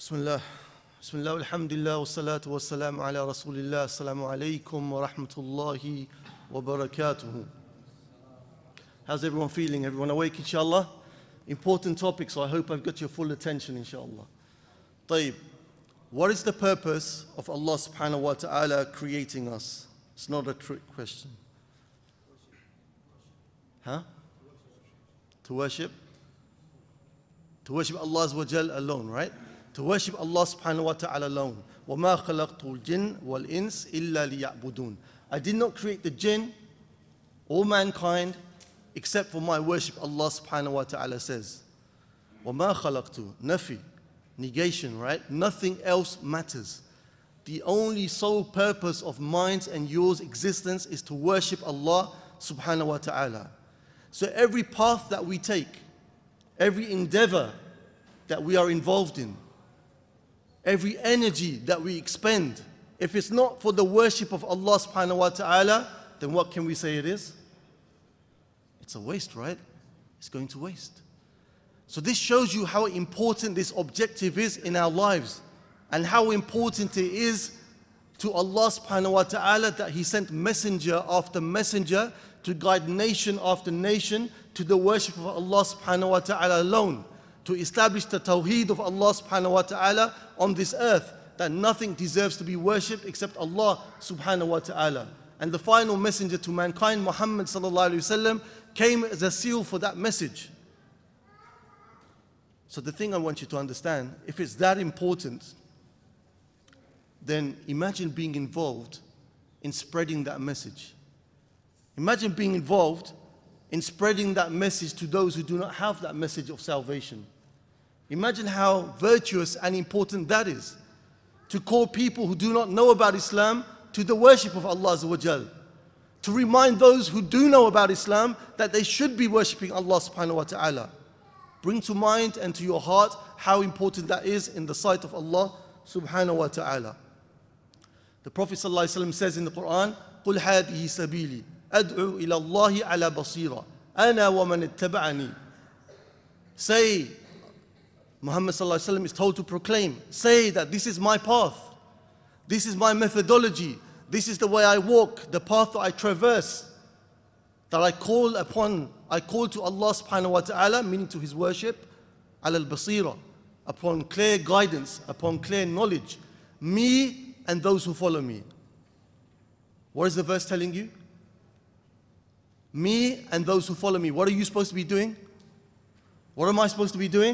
Bismillah. Bismillah, alhamdulillah, wa salatu wa salamu ala rasulillah. Assalamu alaikum wa rahmatullahi wa barakatuhu. How's everyone feeling? Everyone awake, inshallah? Important topic, so I hope I've got your full attention, inshallah. Tayyib. What is the purpose of Allah subhanahu wa ta'ala creating us? It's not a trick question. Huh? To worship? To worship Allah Azza wa Jal alone, right? To worship Allah subhanahu wa ta'ala alone. وَمَا خَلَقْتُ الْجِنَّ وَالْإِنسِ إِلَّا لِيَعْبُدُونَ. I did not create the jinn or mankind except for my worship, Allah subhanahu wa ta'ala says. وَمَا خَلَقْتُ, nafi, negation, right? Nothing else matters. The only sole purpose of mine's and yours existence is to worship Allah subhanahu wa ta'ala. So every path that we take, every endeavor that we are involved in, every energy that we expend, if it's not for the worship of Allah subhanahu wa ta'ala, then what can we say it is? It's a waste, right? It's going to waste. So this shows you how important this objective is in our lives and how important it is to Allah subhanahu wa ta'ala that He sent messenger after messenger to guide nation after nation to the worship of Allah subhanahu wa ta'ala alone, to establish the tawheed of Allah subhanahu wa ta'ala on this earth, that nothing deserves to be worshipped except Allah subhanahu wa ta'ala. And the final messenger to mankind, Muhammad sallallahu alayhi wa sallam, came as a seal for that message. So the thing I want you to understand, if it's that important, then imagine being involved in spreading that message. Imagine being involved in spreading that message to those who do not have that message of salvation. Imagine how virtuous and important that is, to call people who do not know about Islam to the worship of Allah Azza wa Jal, to remind those who do know about Islam that they should be worshipping Allah subhanahu wa ta'ala. Bring to mind and to your heart how important that is in the sight of Allah subhanahu wa ta'ala. The Prophet sallallahu alaihi wasallam says in the Quran, قُلْ هَذِهِ سَبِيلِي أَدْعُو إِلَى اللَّهِ عَلَى بَصِيرًا أَنَا وَمَنِ اتَّبَعَنِي. Say, Muhammad sallallahu alaihi wasallam is told to proclaim, say that this is my path, this is my methodology, this is the way I walk, the path that I traverse, that I call upon, I call to Allah subhanahu wa ta'ala, meaning to His worship, ala al-basira, upon clear guidance, upon clear knowledge, me and those who follow me. What is the verse telling you? Me and those who follow me. What are you supposed to be doing? What am I supposed to be doing?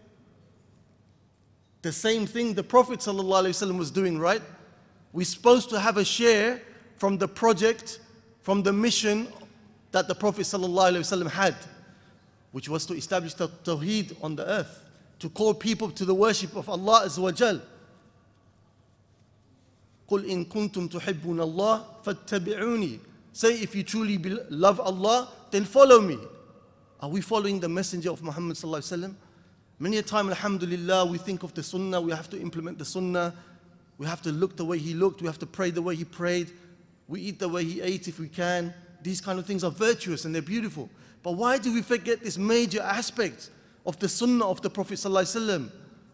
The same thing the Prophet ﷺ was doing, right? We're supposed to have a share from the project, from the mission that the Prophet ﷺ had, which was to establish the tawheed on the earth, to call people to the worship of Allah Azza wa Jal. قُلْ إِن كُنْتُمْ تُحِبُّونَ اللَّهَ فَاتَّبِعُونِي. Say, if you truly love Allah, then follow me. Are we following the messenger of Muhammad sallallahu alaihi wasallam? Many a time, alhamdulillah, we think of the sunnah, we have to implement the sunnah, we have to look the way he looked, we have to pray the way he prayed, we eat the way he ate if we can. These kind of things are virtuous and they're beautiful. But why do we forget this major aspect of the sunnah of the Prophet sallallahu alaihi wasallam?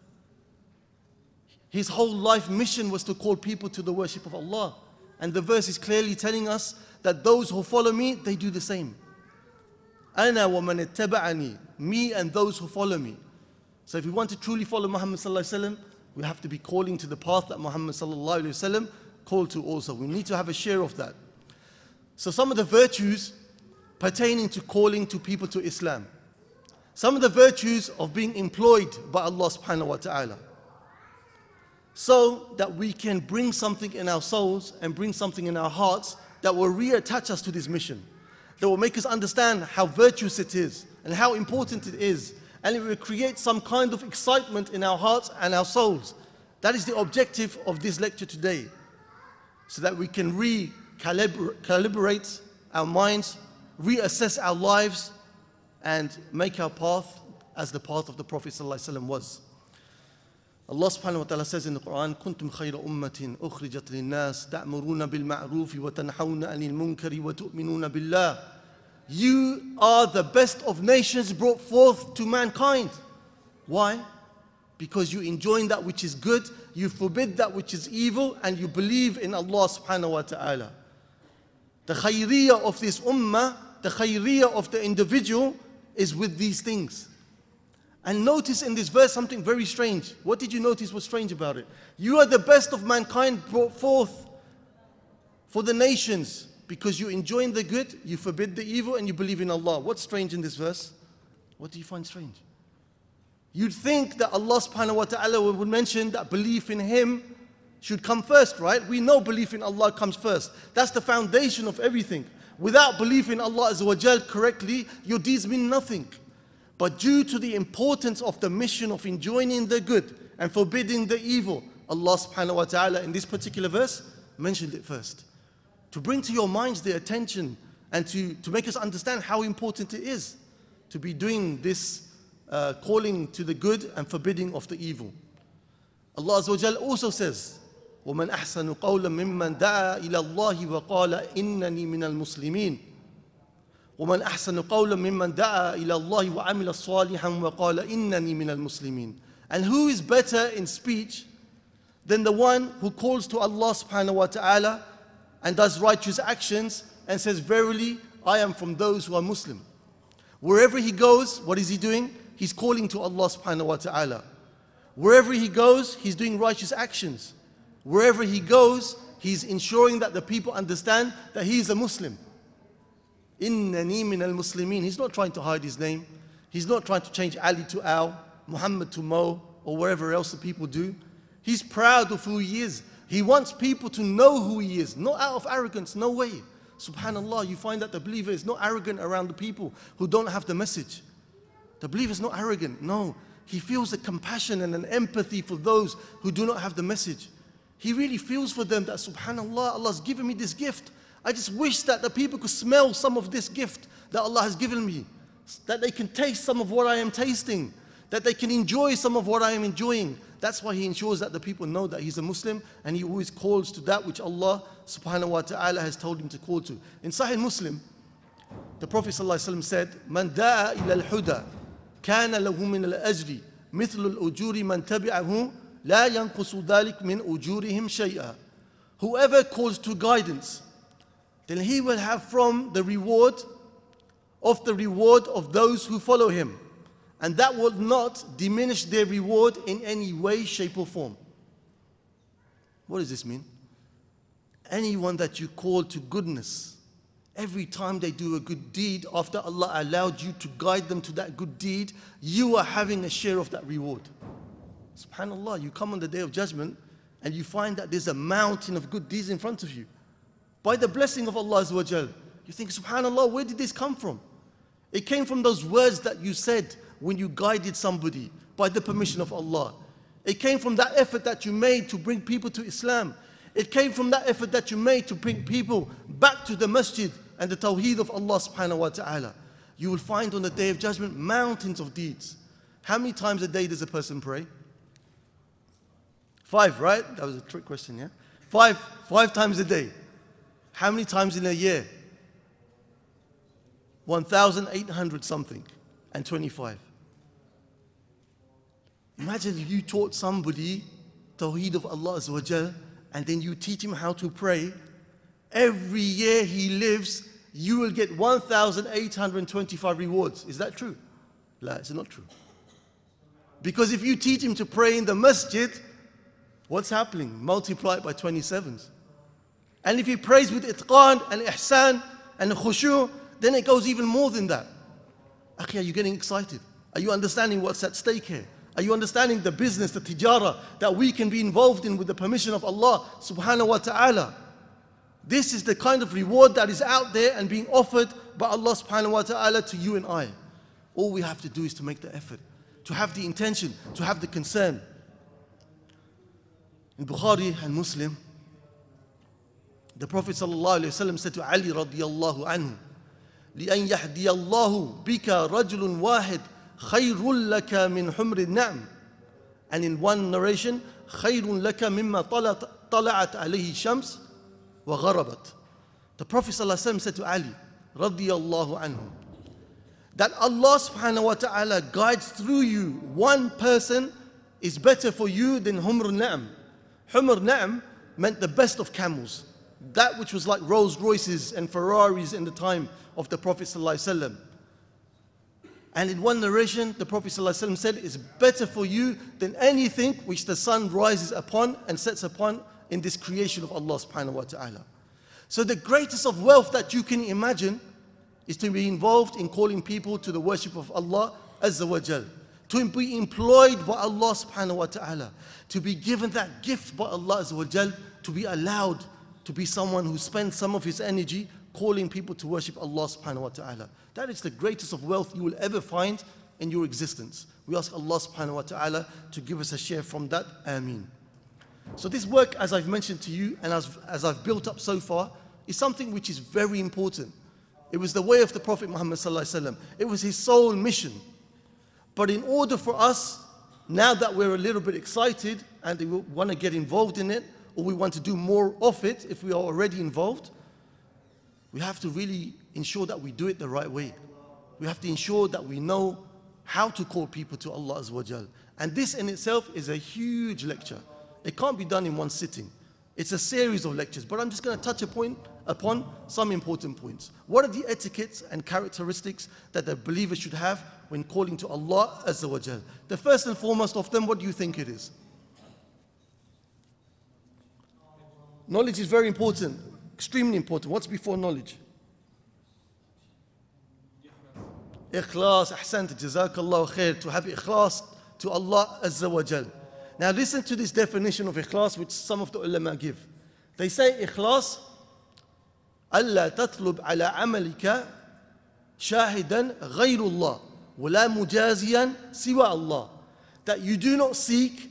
His whole life mission was to call people to the worship of Allah. And the verse is clearly telling us that those who follow me, they do the same. أَنَا وَمَنِ اتَّبَعَنِي. Me and those who follow me. So if we want to truly follow Muhammad sallallahu alaihi wasallam, we have to be calling to the path that Muhammad sallallahu alaihi wasallam called to also. We need to have a share of that. So some of the virtues pertaining to calling to people to Islam. Some of the virtues of being employed by Allah subhanahu wa ta'ala, so that we can bring something in our souls and bring something in our hearts that will reattach us to this mission, that will make us understand how virtuous it is and how important it is, and it will create some kind of excitement in our hearts and our souls. That is the objective of this lecture today, so that we can recalibrate our minds, reassess our lives, and make our path as the path of the Prophet ﷺ was. Allah subhanahu wa ta'ala says in the Quran, كُنْتُمْ خَيْرَ أُمَّةٍ أُخْرِجَتْ لِلنَّاسِ تَأْمُرُونَ بِالْمَعْرُوفِ وَتَنْحَوْنَ عَنِ الْمُنْكَرِ وَتُؤْمِنُونَ بِاللَّهِ. You are the best of nations brought forth to mankind. Why? because you enjoin that which is good, you forbid that which is evil, and you believe in Allah subhanahu wa ta'ala. The khayriyah of this ummah, the khayriyah of the individual is with these things. And notice in this verse something very strange. What did you notice was strange about it? You are the best of mankind brought forth for the nations because you enjoin the good, you forbid the evil, and you believe in Allah. What's strange in this verse? What do you find strange? You'd think that Allah subhanahu wa ta'ala would mention that belief in Him should come first, right? We know belief in Allah comes first. That's the foundation of everything. Without belief in Allah Azza wa Jal correctly, your deeds mean nothing. But due to the importance of the mission of enjoining the good and forbidding the evil, Allah subhanahu wa ta'ala in this particular verse mentioned it first. To bring to your minds the attention and to make us understand how important it is to be doing this calling to the good and forbidding of the evil. Allah Azza wa Jal also says, وَمَنْ أَحْسَنُ قَوْلًا مِمَّنْ دَعَا إِلَى اللَّهِ وَقَالَ إِنَّنِي مِنَ الْمُسْلِمِينَ وَمَنْ أَحْسَنُ قَوْلًا مِمَّنْ دَعَا إِلَى اللَّهِ وَعَمِلَ صَالِحًا وَقَالَ إِنَّنِي مِنَ الْمُسْلِمِينَ. And who is better in speech than the one who calls to Allah subhanahu wa ta'ala and does righteous actions and says, verily, I am from those who are Muslim. Wherever he goes, what is he doing? He's calling to Allah subhanahu wa ta'ala. Wherever he goes, he's doing righteous actions. Wherever he goes, he's ensuring that the people understand that he is a Muslim. Innani min al-Muslimin. He's not trying to hide his name. He's not trying to change Ali to Al, Muhammad to Mo, or wherever else the people do. He's proud of who he is. He wants people to know who he is, not out of arrogance, no way. Subhanallah, you find that the believer is not arrogant around the people who don't have the message. The believer is not arrogant, no. He feels a compassion and an empathy for those who do not have the message. He really feels for them that, subhanallah, Allah's given me this gift. I just wish that the people could smell some of this gift that Allah has given me, that they can taste some of what I am tasting, that they can enjoy some of what I am enjoying. That's why he ensures that the people know that he's a Muslim, and he always calls to that which Allah subhanahu wa ta'ala has told him to call to. In Sahih Muslim, the Prophet ﷺ said, "Man da'a ila al-huda, kana lahu min al-ajri, mithlu al-ujuri man tabi'ahu, la yanqusu dhalik min ujurihim shay'a." Whoever calls to guidance, then he will have from the reward of those who follow him, and that will not diminish their reward in any way, shape or form. What does this mean? Anyone that you call to goodness, every time they do a good deed, after Allah allowed you to guide them to that good deed, you are having a share of that reward. SubhanAllah, you come on the Day of Judgment and you find that there's a mountain of good deeds in front of you. By the blessing of Allah Azza wa Jal, you think, SubhanAllah, where did this come from? It came from those words that you said when you guided somebody by the permission of Allah. It came from that effort that you made to bring people to Islam. It came from that effort that you made to bring people back to the masjid and the tawheed of Allah subhanahu wa ta'ala. You will find on the Day of Judgment mountains of deeds. How many times a day does a person pray? 5, right? That was a trick question, yeah? 5 times a day. How many times in a year? 1,800 something and 25. Imagine if you taught somebody tawheed of Allah Azza wa Jal, and then you teach him how to pray. Every year he lives, you will get 1,825 rewards. Is that true? La, it's not true. Because if you teach him to pray in the masjid, what's happening? Multiply it by 27s. And if he prays with itqan and ihsan and khushu', then it goes even more than that. Akhi, are you getting excited? Are you understanding what's at stake here? Are you understanding the business, the tijara that we can be involved in with the permission of Allah subhanahu wa ta'ala? This is the kind of reward that is out there and being offered by Allah subhanahu wa ta'ala to you and I. All we have to do is to make the effort, to have the intention, to have the concern. In Bukhari and Muslim, the Prophet sallallahu alayhi wa sallam said to Ali radiyallahu anhu, لِأَنْ يَهْدِيَ اللَّهُ بِكَ رَجُلٌ وَاحِدٌ خَيْرٌ لَكَ مِنْ حُمْرِ النَّعْمِ. And in one narration, خَيْرٌ لَكَ مِمَّا طَلَعَتْ عَلَيْهِ الشَّمْسُ وَغَرَبَتْ. The Prophet ﷺ said to Ali, radiyallahu anhu, that Allah subhanahu wa ta'ala guides through you one person is better for you than humr na'am. Humr na'am meant the best of camels. That which was like Rolls Royces and Ferraris in the time of the Prophet ﷺ. And in one narration, the Prophet ﷺ said, it's better for you than anything which the sun rises upon and sets upon in this creation of Allah subhanahu wa ta'ala. So the greatest of wealth that you can imagine is to be involved in calling people to the worship of Allah Azza wa Jal. To be employed by Allah subhanahu wa ta'ala. To be given that gift by Allah Azza wa Jal. To be allowed to be someone who spends some of his energy calling people to worship Allah subhanahu wa ta'ala. That is the greatest of wealth you will ever find in your existence. We ask Allah subhanahu wa ta'ala to give us a share from that. Ameen. So this work, as I've mentioned to you and as I've built up so far, is something which is very important. It was the way of the Prophet Muhammad sallallahu alaihi wasallam. It was his sole mission. But in order for us, now that we're a little bit excited and we want to get involved in it, or we want to do more of it if we are already involved, we have to really ensure that we do it the right way. We have to ensure that we know how to call people to Allah Azza wa Jal. And this in itself is a huge lecture. It can't be done in one sitting. It's a series of lectures, but I'm just going to touch upon some important points. What are the etiquettes and characteristics that the believer should have when calling to Allah Azza wa Jal? The first and foremost of them, what do you think it is? Knowledge is very important, extremely important. What's before knowledge? Ikhlas, ahsant, jazakallahu khair, to have ikhlas to Allah Azza wa Jal. Now listen to this definition of ikhlas which some of the ulama give. They say ikhlas, ألا تطلب على عملك شاهدا غير الله ولا مجازيا سوى الله. That you do not seek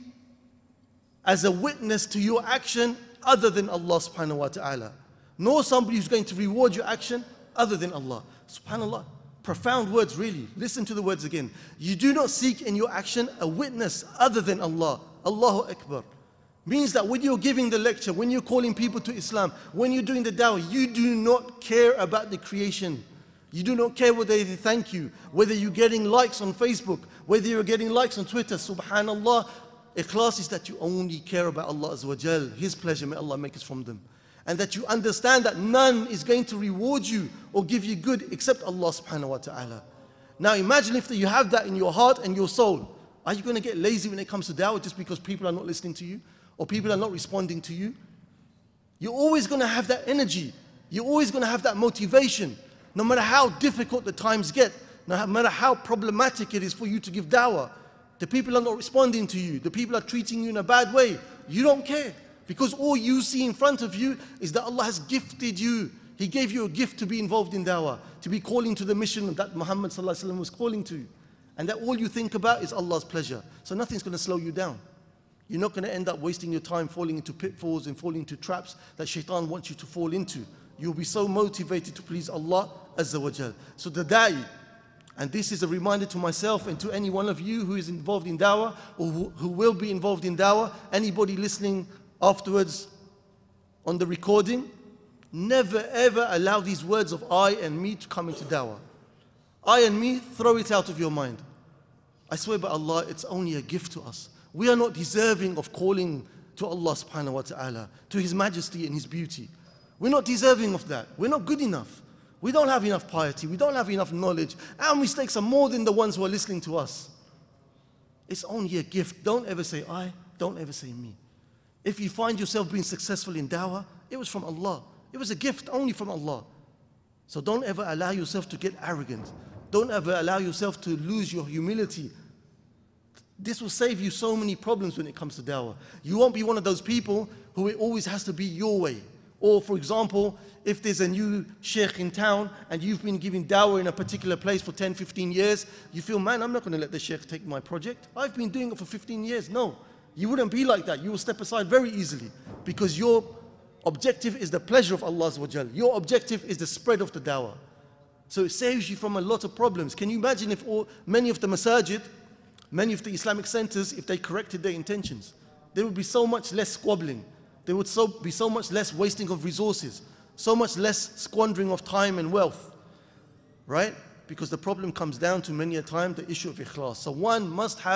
as a witness to your action other than Allah subhanahu wa ta'ala. Nor somebody who's going to reward your action other than Allah. Subhanallah. Profound words really. Listen to the words again. You do not seek in your action a witness other than Allah. Allahu Akbar. Means that when you're giving the lecture, when you're calling people to Islam, when you're doing the dawah, you do not care about the creation. You do not care whether they thank you, whether you're getting likes on Facebook, whether you're getting likes on Twitter. Subhanallah. Ikhlas is that you only care about Allah Azza wa Jal, His pleasure, may Allah make us from them. And that you understand that none is going to reward you or give you good except Allah subhanahu wa ta'ala. Now imagine if you have that in your heart and your soul. Are you going to get lazy when it comes to dawah just because people are not listening to you or people are not responding to you? You're always going to have that energy. You're always going to have that motivation. No matter how difficult the times get, no matter how problematic it is for you to give dawah, the people are not responding to you, the people are treating you in a bad way. You don't care. Because all you see in front of you is that Allah has gifted you. He gave you a gift to be involved in dawah, to be calling to the mission that Muhammad was calling to. And that all you think about is Allah's pleasure. So nothing's going to slow you down. You're not going to end up wasting your time falling into pitfalls and falling into traps that shaitan wants you to fall into. You'll be so motivated to please Allah Azza wa Jal. So the da'i, and this is a reminder to myself and to any one of you who is involved in dawah or who will be involved in dawah, anybody listening afterwards on the recording, never ever allow these words of I and me to come into dawah. I and me, throw it out of your mind. I swear by Allah, it's only a gift to us. We are not deserving of calling to Allah subhanahu wa ta'ala, to His majesty and His beauty. We're not deserving of that. We're not good enough. We don't have enough piety. We don't have enough knowledge. Our mistakes are more than the ones who are listening to us. It's only a gift. Don't ever say I, don't ever say me. If you find yourself being successful in dawah, it was from Allah. It was a gift only from Allah. So don't ever allow yourself to get arrogant. Don't ever allow yourself to lose your humility. This will save you so many problems when it comes to dawah. You won't be one of those people who it always has to be your way. Or for example, if there's a new sheikh in town and you've been giving dawah in a particular place for 10, 15 years, you feel, man, I'm not going to let the sheikh take my project. I've been doing it for 15 years. No, you wouldn't be like that. You will step aside very easily because your objective is the pleasure of Allah Azza wa Jal. Your objective is the spread of the dawah. So it saves you from a lot of problems. Can you imagine if many of the masajid, many of the Islamic centers, if they corrected their intentions? There would be so much less squabbling. There would be so much less wasting of resources, so much less squandering of time and wealth, right? Because the problem comes down to many a time the issue of ikhlas. So one must have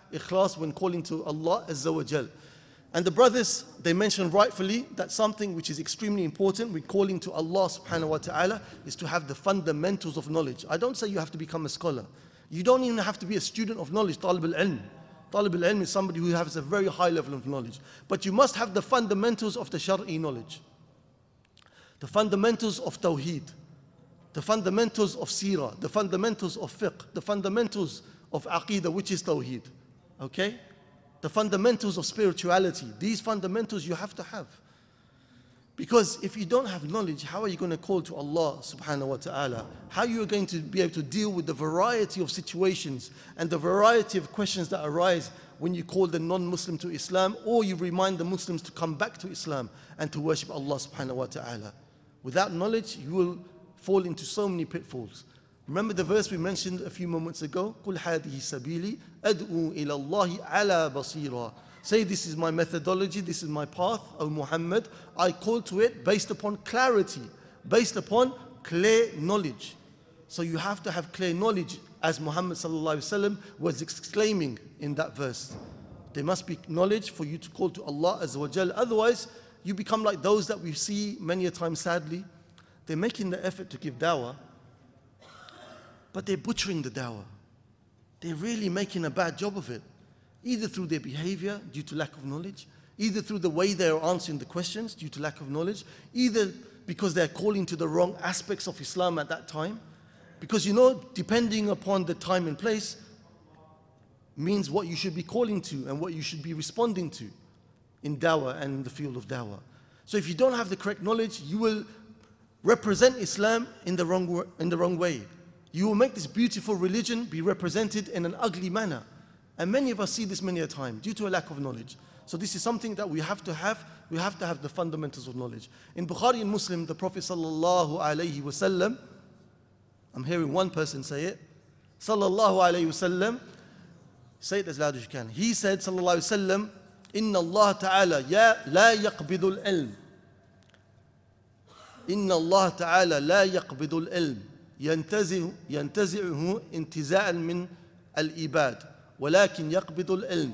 ikhlas when calling to Allah Azza wa Jal. And the brothers, they mentioned rightfully that something which is extremely important when calling to Allah subhanahu wa ta'ala is to have the fundamentals of knowledge. I don't say you have to become a scholar. You don't even have to be a student of knowledge, talib al-ilm. Talib al-ilm is somebody who has a very high level of knowledge. But you must have the fundamentals of the Shar'i knowledge. The fundamentals of Tawheed. The fundamentals of Seerah. The fundamentals of Fiqh. The fundamentals of Aqeedah, which is Tawheed. Okay? The fundamentals of spirituality. These fundamentals you have to have. Because if you don't have knowledge, how are you going to call to Allah subhanahu wa ta'ala? How are you going to be able to deal with the variety of situations and the variety of questions that arise when you call the non-Muslim to Islam, or you remind the Muslims to come back to Islam and to worship Allah subhanahu wa ta'ala? Without knowledge, you will fall into so many pitfalls. Remember the verse we mentioned a few moments ago? قُلْ هَذِهِ سَبِيلِي أَدْعُو إِلَى اللَّهِ عَلَى بَصِيرًا. Say, this is my methodology, this is my path, O Muhammad. I call to it based upon clarity, based upon clear knowledge. So you have to have clear knowledge, as Muhammad sallallahu alaihi wasallam was exclaiming in that verse. There must be knowledge for you to call to Allah Azza wa Jal. Otherwise, you become like those that we see many a time, sadly. They're making the effort to give dawah, but they're butchering the dawah. They're really making a bad job of it. Either through their behavior due to lack of knowledge, either through the way they are answering the questions due to lack of knowledge, either because they're calling to the wrong aspects of Islam at that time. Because depending upon the time and place means what you should be calling to and what you should be responding to in dawah and in the field of dawah. So if you don't have the correct knowledge, you will represent Islam in the wrong way. You will make this beautiful religion be represented in an ugly manner. And many of us see this many a time due to a lack of knowledge. So this is something that we have to have. We have to have the fundamentals of knowledge. In Bukhari and Muslim, the Prophet sallallahu alaihi wasallam, I'm hearing one person say it, sallallahu alaihi wasallam, say it as loud as you can. He said, sallallahu alaihi wasallam, Inna Allah ta'ala la yaqbidu al-ilm. Inna Allah ta'ala la yaqbidu al-ilm. ينتزعه انتزاعا من الإباد. ولكن يقبض العلم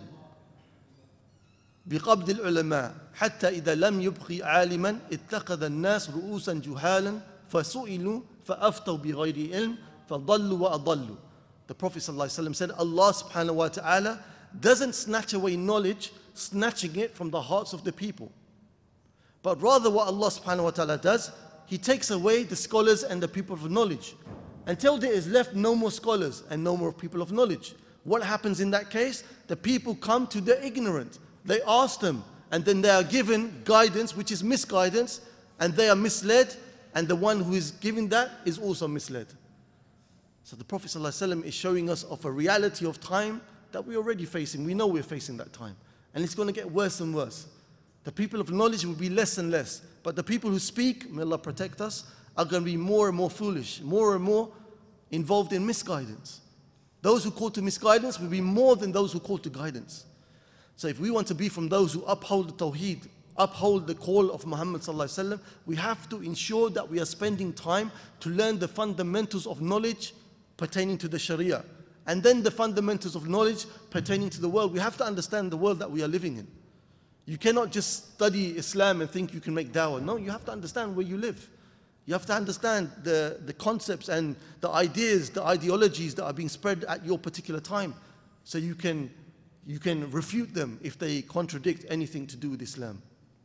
بقبض العلماء حتى إذا لم يبقي عالما اتخذ الناس رؤوسا جهالا فسئلوا فأفتوا بغير علم فضلوا وأضلوا. The Prophet ﷺ said, Allah subhanahu wa ta'ala doesn't snatch away knowledge, snatching it from the hearts of the people. But rather what Allah subhanahu wa ta'ala does, He takes away the scholars and the people of knowledge until there is left no more scholars and no more people of knowledge. What happens in that case? The people come to the ignorant. They ask them, and then they are given guidance, which is misguidance, and they are misled, and the one who is giving that is also misled. So the Prophet ﷺ is showing us of a reality of time that we're already facing. We know we're facing that time. And it's going to get worse and worse. The people of knowledge will be less and less. But the people who speak, may Allah protect us, are going to be more and more foolish, more and more involved in misguidance. Those who call to misguidance will be more than those who call to guidance. So if we want to be from those who uphold the Tawheed, uphold the call of Muhammad sallallahu alaihi wasallam, we have to ensure that we are spending time to learn the fundamentals of knowledge pertaining to the Sharia. And then the fundamentals of knowledge pertaining to the world. We have to understand the world that we are living in. You cannot just study Islam and think you can make dawah. No, you have to understand where you live. You have to understand the concepts and the ideas, the ideologies that are being spread at your particular time. So you can refute them if they contradict anything to do with Islam.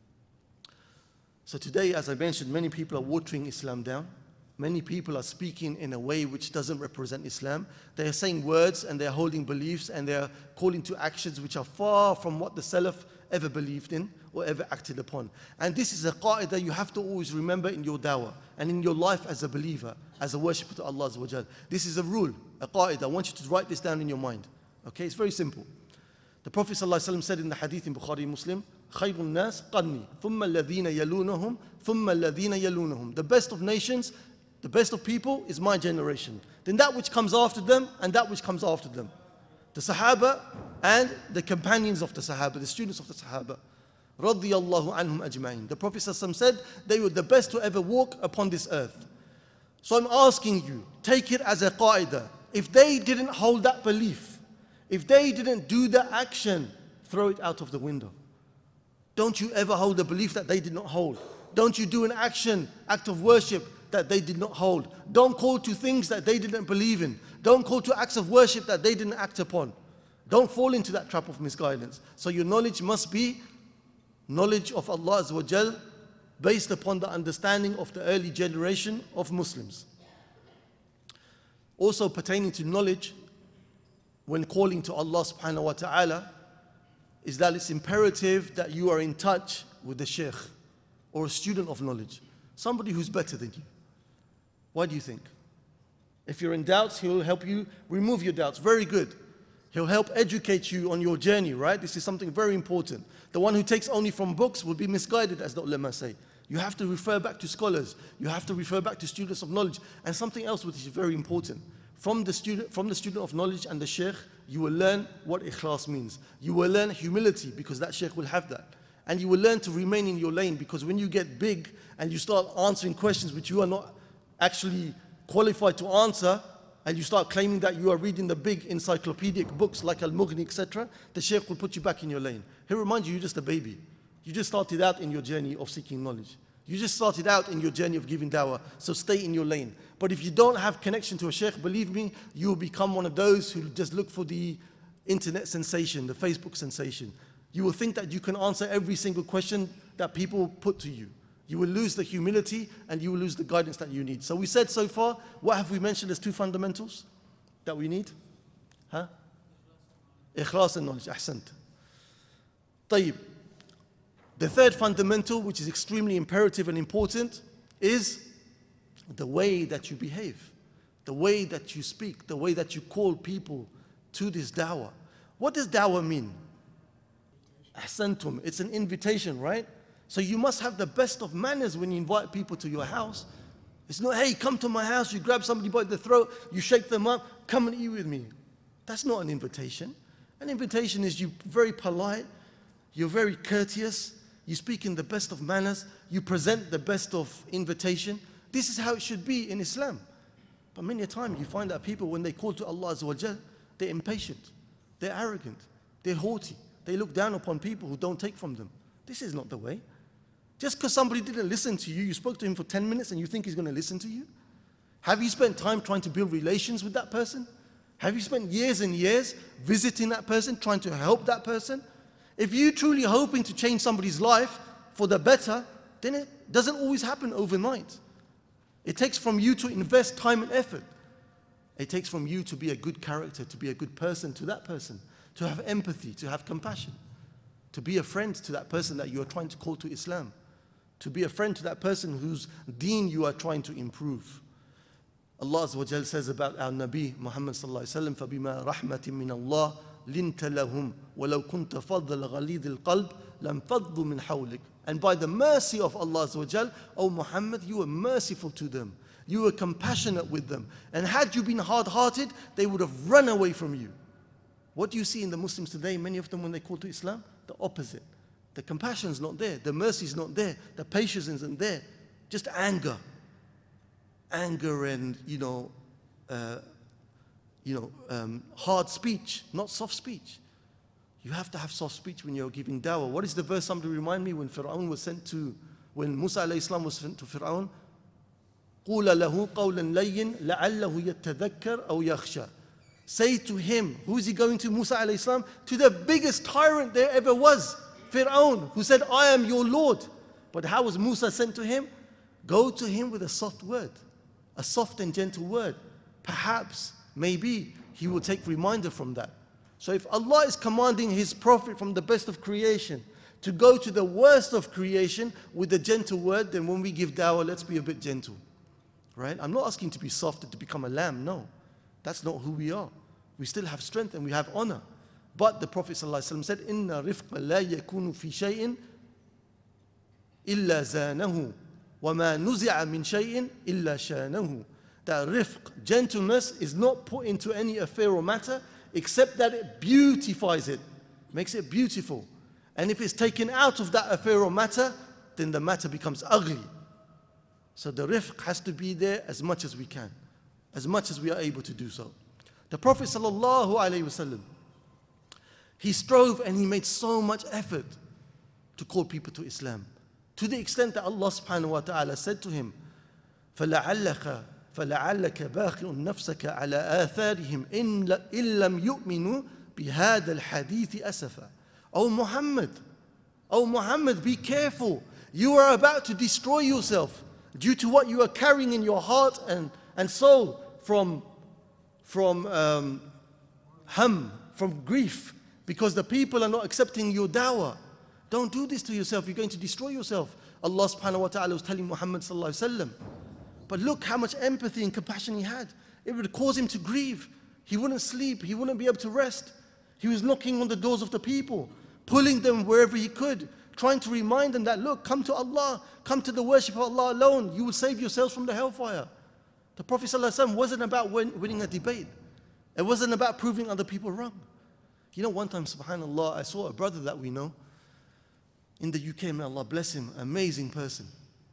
So today, as I mentioned, many people are watering Islam down. Many people are speaking in a way which doesn't represent Islam. They are saying words and they are holding beliefs and they are calling to actions which are far from what the Salaf ever believed in or ever acted upon. And this is a qa'idah you have to always remember in your dawah and in your life as a believer, as a worshipper to Allah Azza wa Jal. This is a rule, a qa'idah. I want you to write this down in your mind. Okay, it's very simple. The Prophet ﷺ said in the hadith in Bukhari Muslim, خَيْرُ النَّاسِ قَرْنِي ثُمَّ الَّذِينَ يَلُونَهُمْ ثُمَّ الَّذِينَ يَلُونَهُمْ. The best of nations, the best of people is my generation. Then that which comes after them and that which comes after them. The Sahaba and the companions of the Sahaba, the students of the Sahaba. رَضِيَ اللَّهُ عَنْهُمْ أَجْمَعِينَ. The Prophet ﷺ said they were the best to ever walk upon this earth. So I'm asking you, take it as a qa'idah. If they didn't hold that belief, If they didn't do the action, throw it out of the window. Don't you ever hold a belief that they did not hold. Don't you do an act of worship that they did not hold. Don't call to things that they didn't believe in. Don't call to acts of worship that they didn't act upon. Don't fall into that trap of misguidance. So your knowledge must be knowledge of Allah Azza wa Jal based upon the understanding of the early generation of Muslims. Also pertaining to knowledge, when calling to Allah subhanahu wa ta'ala, is that it's imperative that you are in touch with the sheikh or a student of knowledge, somebody who's better than you. Why do you think? If you're in doubts, he'll help you remove your doubts. Very good. He'll help educate you on your journey, right? This is something very important. The one who takes only from books will be misguided, as the ulama say. You have to refer back to scholars. You have to refer back to students of knowledge. And something else which is very important. From the student of knowledge and the sheikh, you will learn what ikhlas means. You will learn humility, because that sheikh will have that. And you will learn to remain in your lane, because when you get big and you start answering questions which you are not actually qualified to answer, and you start claiming that you are reading the big encyclopedic books like Al-Mughni, etc., the sheikh will put you back in your lane. He'll remind you, you're just a baby. You just started out in your journey of seeking knowledge. You just started out in your journey of giving dawah, so stay in your lane. But if you don't have connection to a sheikh, believe me, you will become one of those who just look for the internet sensation, the Facebook sensation. You will think that you can answer every single question that people put to you. You will lose the humility and you will lose the guidance that you need. So we said so far, what have we mentioned as two fundamentals that we need? Huh? Ikhlas and knowledge. Ahsant. طيب. The third fundamental, which is extremely imperative and important, is the way that you behave, the way that you speak, the way that you call people to this dawah. What does dawah mean? Ahsantum. It's an invitation, right? So you must have the best of manners when you invite people to your house. It's not, hey, come to my house, you grab somebody by the throat, you shake them up, come and eat with me. That's not an invitation. An invitation is you're very polite, you're very courteous, you speak in the best of manners, you present the best of invitation. This is how it should be in Islam. But many a time you find that people, when they call to Allah Azza wa Jal, they're impatient, they're arrogant, they're haughty. They look down upon people who don't take from them. This is not the way. Just because somebody didn't listen to you, you spoke to him for 10 minutes and you think he's going to listen to you? Have you spent time trying to build relations with that person? Have you spent years and years visiting that person, trying to help that person? If you're truly hoping to change somebody's life for the better, then it doesn't always happen overnight. It takes from you to invest time and effort. It takes from you to be a good character, to be a good person to that person, to have empathy, to have compassion, to be a friend to that person that you are trying to call to Islam, to be a friend to that person whose deen you are trying to improve. Allah Azza wa Jal says about our Nabi Muhammad sallallahu alaihi wasallam, فَبِمَا رَحْمَةٍ مِّنَ اللَّهِ لِنْتَ لَهُمْ وَلَوْ كُنْتَ فَضَّ الْغَلِيظِ الْقَلْبِ لَمْ فَضُّوا مِنْ حَوْلِكَ. And by the mercy of Allah Azza wa Jal, O Muhammad, you were merciful to them. You were compassionate with them. And had you been hard-hearted, they would have run away from you. What do you see in the Muslims today? Many of them, when they call to Islam, the opposite. The compassion is not there. The mercy is not there. The patience isn't there. Just anger. Anger and, hard speech, not soft speech. You have to have soft speech when you're giving dawah. What is the verse? Somebody remind me when Musa alayhi salam was sent to Fir'aun. قُولَ لَهُ قَوْلًا لَيِّن لَعَلَّهُ يَتَّذَكَّرْ أَوْ يَخْشَى. Say to him, who is he going to? Musa alayhi salam, to the biggest tyrant there ever was, Fir'aun, who said, I am your Lord. But how was Musa sent to him? Go to him with a soft word, a soft and gentle word. Perhaps, maybe, he will take reminder from that. So if Allah is commanding His Prophet from the best of creation to go to the worst of creation with a gentle word, then when we give dawah, let's be a bit gentle. Right? I'm not asking to be soft and to become a lamb, no. That's not who we are. We still have strength and we have honor. But the Prophet ﷺ said, إِنَّ رِفْقَ لَا يَكُونُ فِي شَيْءٍ إِلَّا زَانَهُ وَمَا نُزِعَ مِنْ شَيْءٍ إِلَّا شَانَهُ. That rifq, gentleness, is not put into any affair or matter except that it beautifies it, makes it beautiful. And if it's taken out of that affair or matter, then the matter becomes ugly. So the rifq has to be there as much as we can, as much as we are able to do so. The Prophet sallallahu alaihi wasallam, He strove and he made so much effort to call people to Islam. To the extent that Allah subhanahu wa ta'ala said to him, فَلَعَلَّكَ بَاخِعٌ نَفْسَكَ عَلَىٰ آثَارِهِمْ إِن لَّمْ يُؤْمِنُوا بِهَذَا الْحَدِيثِ أَسَفًا. Oh Muhammad, be careful. You are about to destroy yourself due to what you are carrying in your heart and soul from grief, because the people are not accepting your dawah. Don't do this to yourself. You're going to destroy yourself. Allah subhanahu wa ta'ala was telling Muhammad sallallahu alaihi wasallam. But look how much empathy and compassion he had. It would cause him to grieve. He wouldn't sleep. He wouldn't be able to rest. He was knocking on the doors of the people, pulling them wherever he could, trying to remind them that, look, come to Allah, come to the worship of Allah alone. You will save yourselves from the hellfire. The Prophet ﷺ wasn't about winning a debate. It wasn't about proving other people wrong. You know, one time, subhanAllah, I saw a brother that we know in the UK, may Allah bless him, amazing person.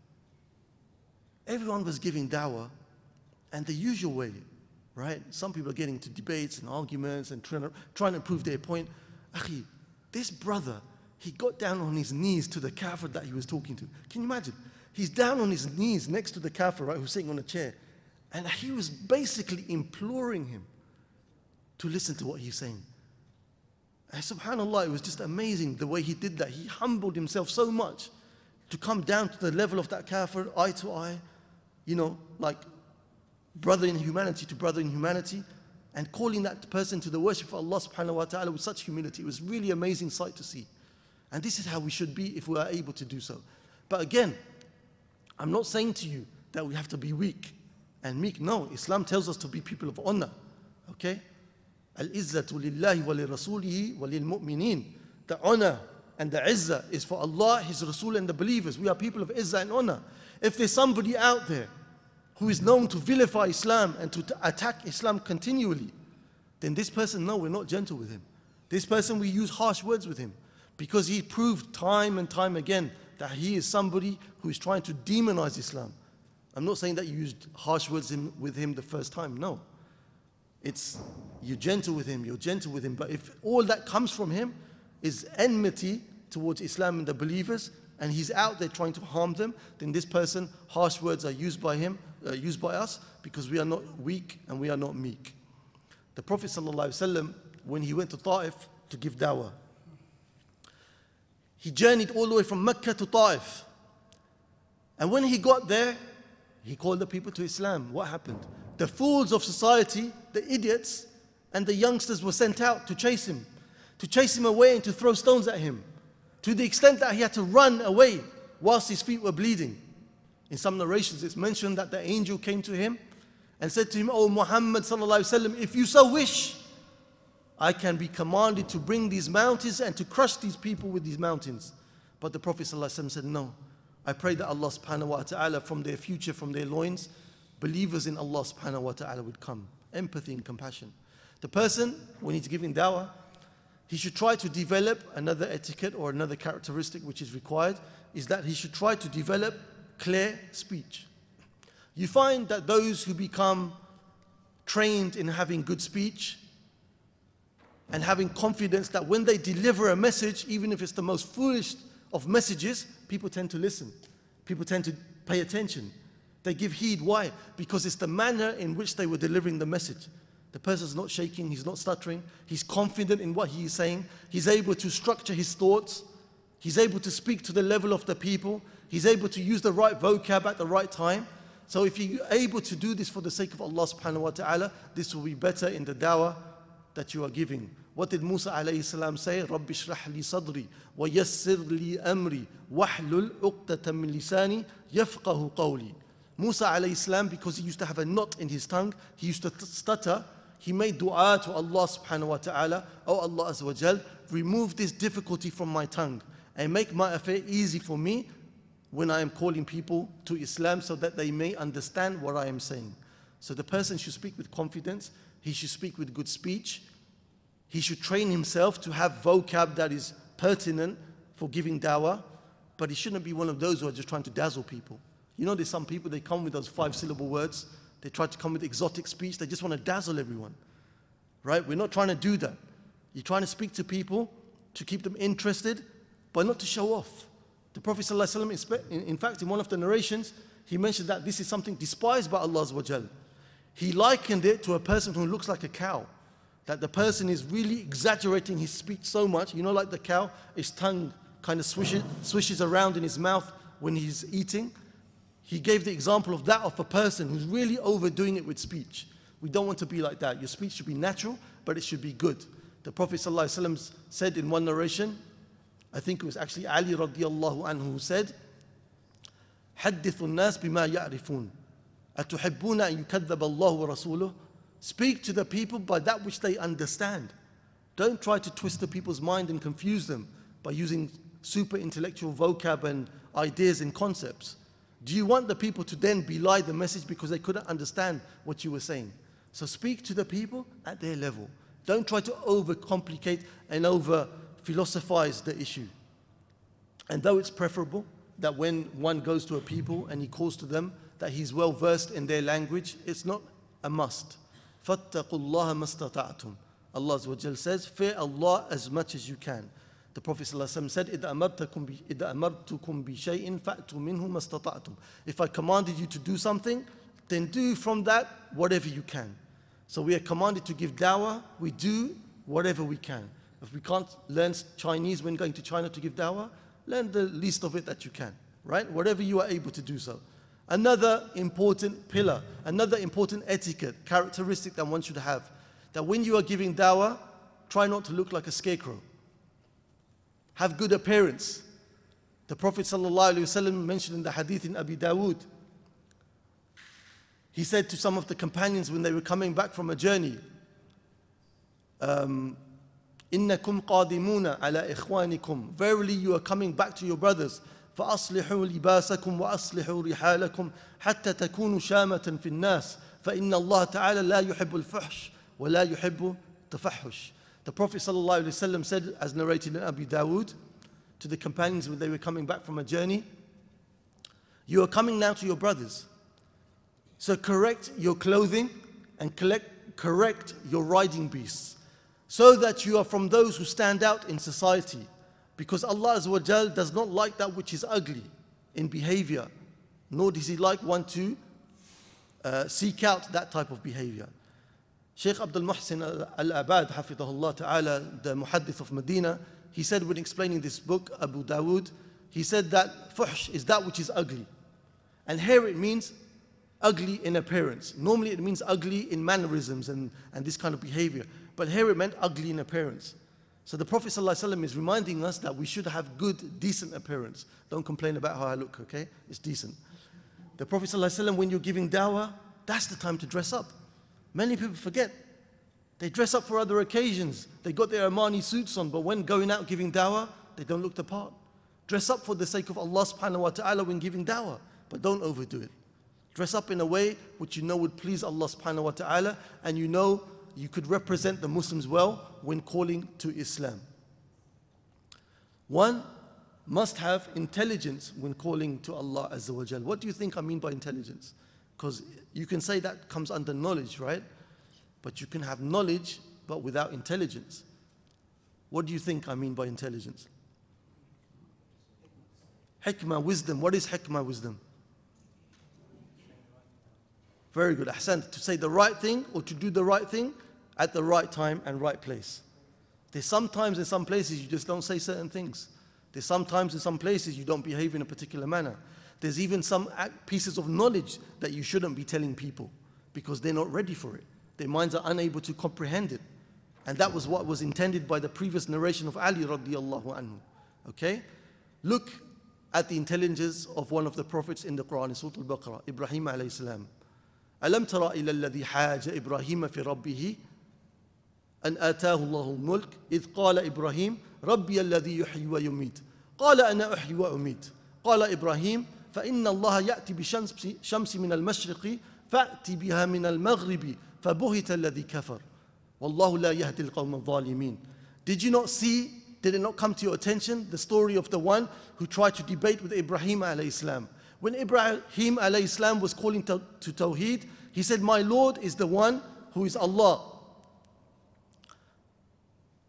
Everyone was giving dawah, and the usual way, right? Some people are getting into debates and arguments and trying to prove their point. Akhi, this brother, he got down on his knees to the kafir that he was talking to. Can you imagine? He's down on his knees next to the kafir, right, who's sitting on a chair. And he was basically imploring him to listen to what he's saying. And subhanAllah, it was just amazing the way he did that. He humbled himself so much to come down to the level of that kafir, eye to eye, you know, like brother in humanity to brother in humanity, and calling that person to the worship of Allah subhanahu wa ta'ala with such humility. It was really amazing sight to see. And this is how we should be if we are able to do so. But again, I'm not saying to you that we have to be weak and meek. No, Islam tells us to be people of honor. Okay? Al-izzatu lillahi wa li rasulihi wa lil mu'mineen. The honor and the izzah is for Allah, His Rasul, and the believers. We are people of izzah and honor. If there's somebody out there who is known to vilify Islam and to attack Islam continually, then this person, no, we're not gentle with him. This person, we use harsh words with him, because he proved time and time again that he is somebody who is trying to demonize Islam. I'm not saying that you used harsh words with him the first time, no. It's, you're gentle with him, but if all that comes from him is enmity towards Islam and the believers, and he's out there trying to harm them, then this person, harsh words are used by him, used by us, because we are not weak and we are not meek. The Prophet ﷺ, when he went to Ta'if to give dawah, he journeyed all the way from Mecca to Ta'if. And when he got there, he called the people to Islam. What happened? The fools of society, the idiots, and the youngsters were sent out to chase him away and to throw stones at him, to the extent that he had to run away whilst his feet were bleeding. In some narrations, it's mentioned that the angel came to him and said to him, "O Muhammad sallallahu alaihi wasallam, if you so wish, I can be commanded to bring these mountains and to crush these people with these mountains." But the Prophet sallallahu alaihi wasallam said, "No, I pray that Allah subhanahu wa ta'ala, from their future, from their loins, believers in Allah subhanahu wa ta'ala would come." Empathy and compassion. The person, when he's giving dawah, he should try to develop another etiquette or another characteristic which is required, is that he should try to develop clear speech. You find that those who become trained in having good speech and having confidence that when they deliver a message, even if it's the most foolish of messages, people tend to listen. People tend to pay attention. They give heed. Why? Because it's the manner in which they were delivering the message. The person's not shaking, he's not stuttering, he's confident in what he is saying, he's able to structure his thoughts, he's able to speak to the level of the people, he's able to use the right vocab at the right time. So if you're able to do this for the sake of Allah subhanahu wa ta'ala, this will be better in the dawah that you are giving. What did Musa alayhi salam say? رَبِّ اشْرَحْ لِي صَدْرِي وَيَسِّرْ لِي أَمْرِي وَاحْلُلْ عُقْدَةً مِّن لِسَانِي يَفْقَهُ قَوْلِي. Musa alayhi salam, because he used to have a knot in his tongue, he used to stutter, he made dua to Allah subhanahu wa ta'ala, "Oh Allah azza wa jal, remove this difficulty from my tongue and make my affair easy for me when I am calling people to Islam, so that they may understand what I am saying." So the person should speak with confidence, he should speak with good speech, he should train himself to have vocab that is pertinent for giving dawah, but he shouldn't be one of those who are just trying to dazzle people. You know, there's some people, they come with those 5-syllable words, they try to come with exotic speech, they just want to dazzle everyone, right? We're not trying to do that. You're trying to speak to people to keep them interested, but not to show off. The Prophet ﷺ, in fact, in one of the narrations, he mentioned that this is something despised by Allah Azza wa Jal. He likened it to a person who looks like a cow. That the person is really exaggerating his speech so much, you know, like the cow, his tongue kind of swishes around in his mouth when he's eating. He gave the example of that of a person who's really overdoing it with speech. We don't want to be like that. Your speech should be natural, but it should be good. The Prophet ﷺ said in one narration, I think it was actually Ali radiallahu anhu who said, حَدِّثُ النَّاسِ بِمَا يَعْرِفُونَ أَتُحِبُّونَ أَن يُكَذَّبَ اللَّهُ وَرَسُولُهُ. Speak to the people by that which they understand. Don't try to twist the people's mind and confuse them by using super intellectual vocab and ideas and concepts. Do you want the people to then belie the message because they couldn't understand what you were saying? So speak to the people at their level. Don't try to overcomplicate and over-philosophize the issue. And though it's preferable that when one goes to a people and he calls to them that he's well versed in their language, it's not a must. فَاتَّقُوا اللَّهَ مَا اسْتَطَعْتُمْ. Allah Azza wa Jal says, fear Allah as much as you can. The Prophet ﷺ said, إِذَا أَمَرْتُكُمْ بِشَيْءٍ فَأْتُوا مِنْهُ مَا اسْتَطَعْتُمْ. If I commanded you to do something, then do from that whatever you can. So we are commanded to give dawah, we do whatever we can. If we can't learn Chinese when going to China to give dawah, learn the least of it that you can, right? Whatever you are able to do so. Another important pillar, another important etiquette, characteristic that one should have, that when you are giving dawah, try not to look like a scarecrow. Have good appearance. The Prophet ﷺ mentioned in the hadith in Abi Dawood, he said to some of the companions when they were coming back from a journey, إِنَّكُمْ قَادِمُونَ عَلَى إِخْوَانِكُمْ. Verily you are coming back to your brothers. فَأَصْلِحُوا لِبَاسَكُمْ وَأَصْلِحُوا رِحَالَكُمْ حَتَّى تَكُونُوا شَامَةً فِي النَّاسِ فَإِنَّ اللَّهَ تَعَالَى لَا يُحِبُّ الْفُحْشِ وَلَا يُحِبُّ التَّفَحُّشِ. The Prophet ﷺ said, as narrated in Abi Dawood, to the companions when they were coming back from a journey, you are coming now to your brothers. So correct your clothing and correct your riding beasts, so that you are from those who stand out in society. Because Allah Azza wa Jal does not like that which is ugly in behavior, nor does He like one to seek out that type of behavior. Shaykh Abdul Muhsin al-Abad, hafidhahullah ta'ala, the muhaddith of Medina, he said when explaining this book, Abu Dawood, he said that fuhsh is that which is ugly. And here it means ugly in appearance. Normally it means ugly in mannerisms and this kind of behavior. But here it meant ugly in appearance. So the Prophet ﷺ is reminding us that we should have good, decent appearance. Don't complain about how I look, okay? It's decent. The Prophet ﷺ, when you're giving dawah, that's the time to dress up. Many people forget. They dress up for other occasions. They got their Armani suits on, but when going out giving dawah, they don't look the part. Dress up for the sake of Allah subhanahu wa ta'ala when giving dawah, but don't overdo it. Dress up in a way which you know would please Allah subhanahu wa ta'ala, and you know you could represent the Muslims well when calling to Islam. One must have intelligence when calling to Allah Azza wa Jal. What do you think I mean by intelligence? Because you can say that comes under knowledge, right? But you can have knowledge but without intelligence. What do you think I mean by intelligence? Hikmah, wisdom. What is hikmah, wisdom? Very good. Ahsan. To say the right thing or to do the right thing at the right time and right place. There's sometimes in some places you just don't say certain things. There's sometimes in some places you don't behave in a particular manner. There's even some pieces of knowledge that you shouldn't be telling people because they're not ready for it. Their minds are unable to comprehend it. And that was what was intended by the previous narration of Ali radiallahu anhu. Okay? Look at the intelligence of one of the prophets in the Quran, in Surah Al-Baqarah, Ibrahim alayhi salam. أَلَمْ تَرَ إِلَى الَّذِي حَاجَ إِبْرَاهِيمَ فِي رَبِّهِ أَنْ آتَاهُ اللَّهُ الْمُلْكَ إِذْ قَالَ إِبْرَاهِيمُ رَبِّيَ الَّذِي يُحْيِي وَيُمِيتُ قَالَ أَنَا أُحْيِي وَأُمِيتُ قَالَ إِبْرَاهِيمُ فإن الله يأتي بشمس من المشرق فأتي بها من المغرب فبهت الذي كفر والله لا يهدي القوم الظالمين. Did you not see, did it not come to your attention, the story of the one who tried to debate with Ibrahim alayhi salam? When Ibrahim alayhi salam was calling to Tawheed, he said, my Lord is the one who is Allah.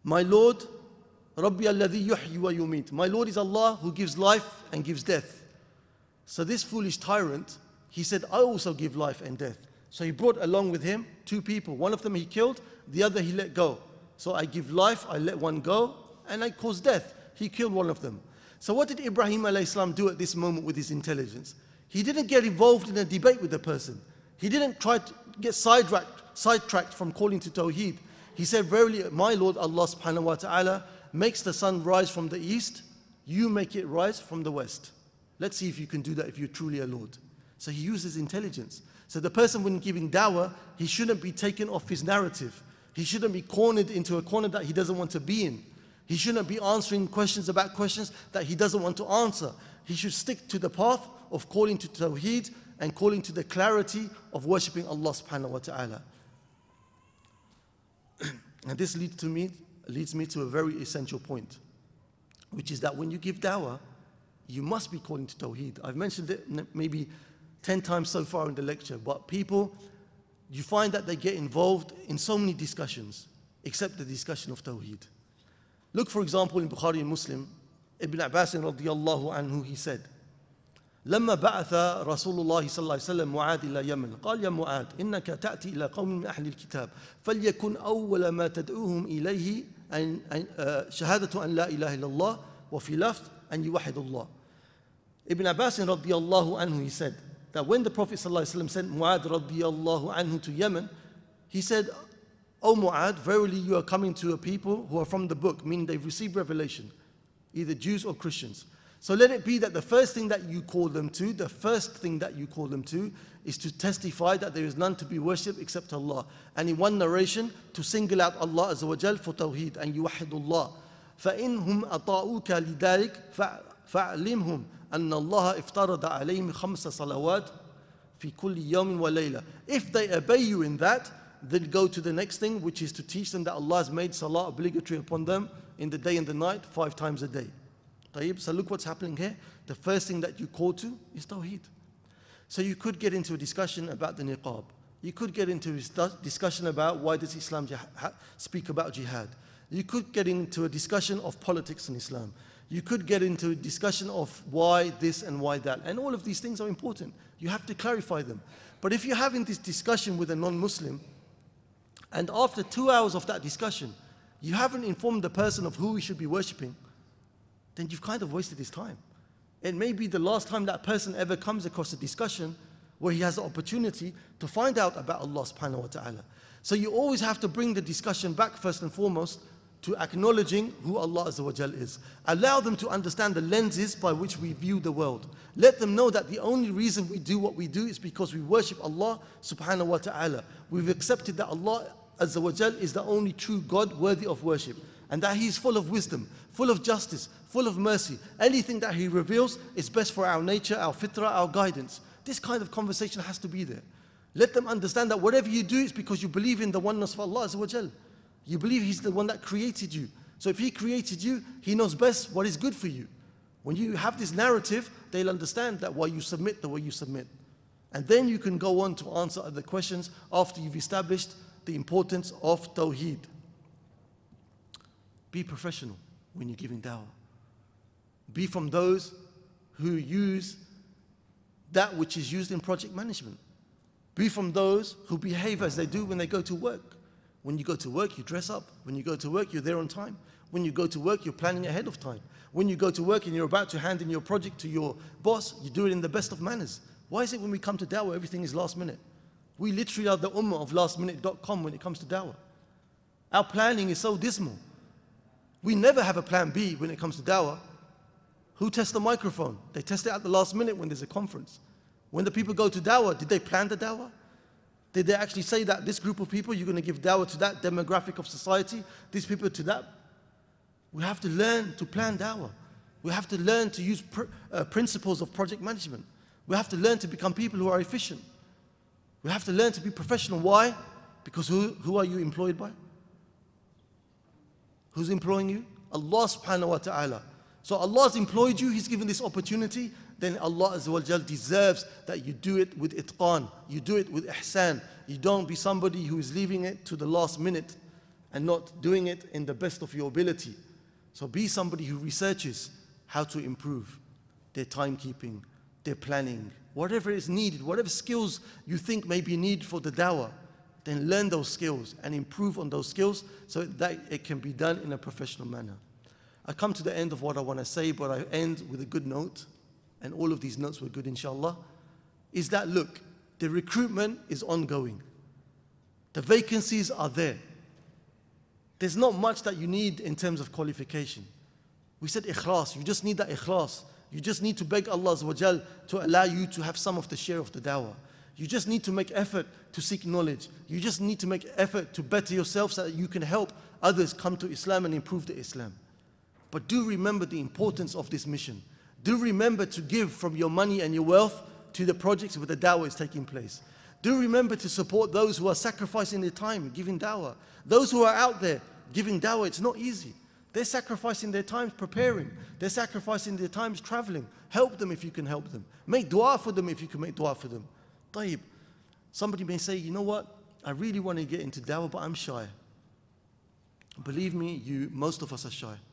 My Lord, Rabbi alladhi yuhyi wa yumit. My Lord is Allah who gives life and gives death. So this foolish tyrant, he said, I also give life and death. So he brought along with him two people. One of them he killed, the other he let go. So I give life, I let one go, and I cause death. He killed one of them. So what did Ibrahim alayhi salam do at this moment with his intelligence? He didn't get involved in a debate with the person. He didn't try to get sidetracked from calling to Tawheed. He said, verily, my Lord Allah subhanahu wa ta'ala makes the sun rise from the east, you make it rise from the west. Let's see if you can do that if you're truly a Lord. So he uses intelligence. So the person when giving dawah, he shouldn't be taken off his narrative. He shouldn't be cornered into a corner that he doesn't want to be in. He shouldn't be answering questions about questions that he doesn't want to answer. He should stick to the path of calling to Tawheed and calling to the clarity of worshipping Allah subhanahu wa ta'ala. And this leads me to a very essential point, which is that when you give dawah, you must be calling to Tawheed. I've mentioned it maybe 10 times so far in the lecture, but people, you find that they get involved in so many discussions, except the discussion of Tawheed. Look, for example, in Bukhari and Muslim, Ibn Abbas radiyallahu anhu, he said, لما بعث رسول الله صلى الله عليه وسلم معاذ إلى يمن قال يا معاذ إنك تأتي إلى قوم من أهل الكتاب فليكن أول ما تدعوهم إليه شهادة أن لا إله إلا الله وفي لفظ أن يوحد الله. Ibn Abbas radiyallahu anhu, he said that when the Prophet صلى الله عليه وسلم sent Mu'adh radiyallahu anhu to Yemen, he said, O Mu'adh, verily you are coming to a people who are from the book, meaning they've received revelation, either Jews or Christians. So let it be that the first thing that you call them to, is to testify that there is none to be worshipped except Allah. And in one narration, to single out Allah Azza wa Jal for Tawheed and yuwahidullah. فَإِنْهُمْ أَطَاعُوكَ لِذَلِكَ فَأَعْلِمْهُمْ أَنَّ اللَّهَ افترض عَلَيْهِمْ خَمْسَ صَلَوَاتٍ فِي كُلِّ يَوْمٍ وَلَيْلَةٍ. If they obey you in that, then go to the next thing, which is to teach them that Allah has made salah obligatory upon them in the day and the night, 5 times a day. So look what's happening here. The first thing that you call to is Tawheed. So you could get into a discussion about the niqab. You could get into a discussion about why does Islam speak about jihad. You could get into a discussion of politics in Islam. You could get into a discussion of why this and why that. And all of these things are important. You have to clarify them. But if you're having this discussion with a non-Muslim, and after 2 hours of that discussion, you haven't informed the person of who we should be worshipping, then you've kind of wasted his time. It may be the last time that person ever comes across a discussion where he has the opportunity to find out about Allah subhanahu wa ta'ala. So you always have to bring the discussion back first and foremost to acknowledging who Allah Azza wa Jal is. Allow them to understand the lenses by which we view the world. Let them know that the only reason we do what we do is because we worship Allah subhanahu wa ta'ala. We've accepted that Allah Azza wa Jal is the only true God worthy of worship, and that He is full of wisdom, full of justice, full of mercy. Anything that He reveals is best for our nature, our fitrah, our guidance. This kind of conversation has to be there. Let them understand that whatever you do is because you believe in the oneness of Allah Azza wa Jal. You believe He's the one that created you. So if He created you, He knows best what is good for you. When you have this narrative, they'll understand that why you submit the way you submit. And then you can go on to answer other questions after you've established the importance of Tawheed. Be professional when you're giving dawah. Be from those who use that which is used in project management. Be from those who behave as they do when they go to work. When you go to work, you dress up. When you go to work, you're there on time. When you go to work, you're planning ahead of time. When you go to work and you're about to hand in your project to your boss, you do it in the best of manners. Why is it when we come to dawah, everything is last minute? We literally are the ummah of lastminute.com when it comes to dawah. Our planning is so dismal. We never have a plan B when it comes to dawah. Who tests the microphone? They test it at the last minute when there's a conference. When the people go to dawah, did they plan the dawah? Did they actually say that this group of people, you're going to give dawah to that demographic of society, these people to that? We have to learn to plan dawah. We have to learn to use principles of project management. We have to learn to become people who are efficient. We have to learn to be professional. Why? Because who are you employed by? Who's employing you? Allah subhanahu wa ta'ala. So Allah's employed you, He's given this opportunity, then Allah Azza wa Jal deserves that you do it with itqan, you do it with ihsan. You don't be somebody who is leaving it to the last minute and not doing it in the best of your ability. So be somebody who researches how to improve their timekeeping, their planning, whatever is needed, whatever skills you think may be needed for the dawah, then learn those skills and improve on those skills so that it can be done in a professional manner. I come to the end of what I want to say, but I end with a good note, and all of these notes were good, inshallah, is that, look, the recruitment is ongoing. The vacancies are there. There's not much that you need in terms of qualification. We said ikhlas, you just need that ikhlas. You just need to beg Allah Azza wa Jal to allow you to have some of the share of the dawah. You just need to make effort to seek knowledge. You just need to make effort to better yourself so that you can help others come to Islam and improve the Islam. But do remember the importance of this mission. Do remember to give from your money and your wealth to the projects where the dawah is taking place. Do remember to support those who are sacrificing their time, giving dawah. Those who are out there giving dawah, it's not easy. They're sacrificing their time preparing. They're sacrificing their time traveling. Help them if you can help them. Make dua for them if you can make dua for them. Tayyib. Somebody may say, you know what? I really want to get into dawah, but I'm shy. Believe me, most of us are shy.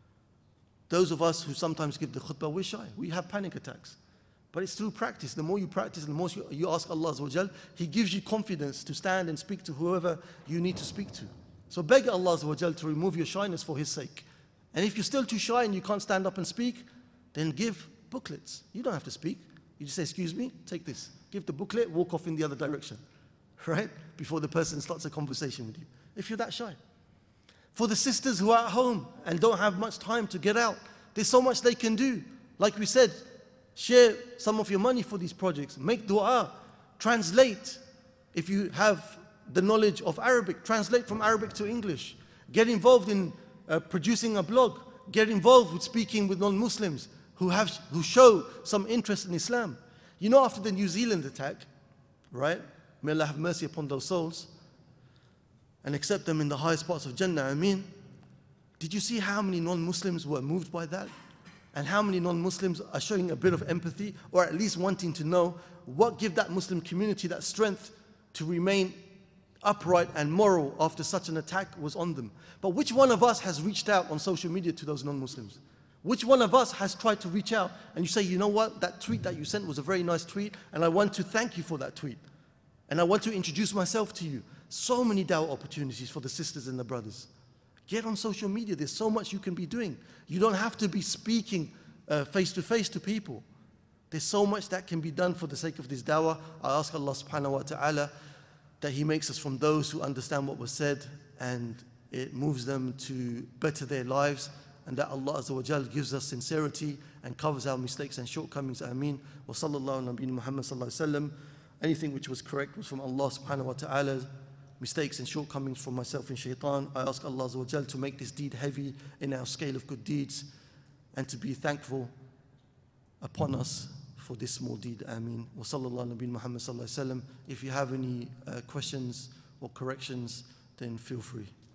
Those of us who sometimes give the khutbah, we're shy. We have panic attacks. But it's through practice. The more you practice, the more you ask Allah Azza wa Jal, He gives you confidence to stand and speak to whoever you need to speak to. So beg Allah Azza wa Jal to remove your shyness for His sake. And if you're still too shy and you can't stand up and speak, then give booklets. You don't have to speak. You just say, excuse me, take this. Give the booklet, walk off in the other direction, right? Before the person starts a conversation with you, if you're that shy. For the sisters who are at home and don't have much time to get out, there's so much they can do. Like we said, share some of your money for these projects. Make dua. Translate. If you have the knowledge of Arabic, translate from Arabic to English. Get involved in producing a blog. Get involved with speaking with non-Muslims who show some interest in Islam. You know, after the New Zealand attack, right? May Allah have mercy upon those souls and accept them in the highest parts of Jannah, Ameen. Did you see how many non-Muslims were moved by that? And how many non-Muslims are showing a bit of empathy, or at least wanting to know what give that Muslim community that strength to remain upright and moral after such an attack was on them. But which one of us has reached out on social media to those non-Muslims? Which one of us has tried to reach out and you say, you know what, that tweet that you sent was a very nice tweet and I want to thank you for that tweet. And I want to introduce myself to you. So many dawah opportunities for the sisters and the brothers. Get on social media, there's so much you can be doing. You don't have to be speaking face to face to people. There's so much that can be done for the sake of this dawah. I ask Allah subhanahu wa ta'ala that He makes us from those who understand what was said and it moves them to better their lives, and that Allah Azza wa Jal gives us sincerity and covers our mistakes and shortcomings. Ameen. Wa sallallahu ala nabiyyina Muhammad sallallahu alayhi wa sallam. Anything which was correct was from Allah subhanahu wa ta'ala. Mistakes and shortcomings from myself and shaitan. I ask Allah Azza wa Jal to make this deed heavy in our scale of good deeds and to be thankful upon us for this small deed. Ameen. Wa sallallahu ala nabiyyina Muhammad sallallahu alayhi wa sallam. If you have any questions or corrections, then feel free.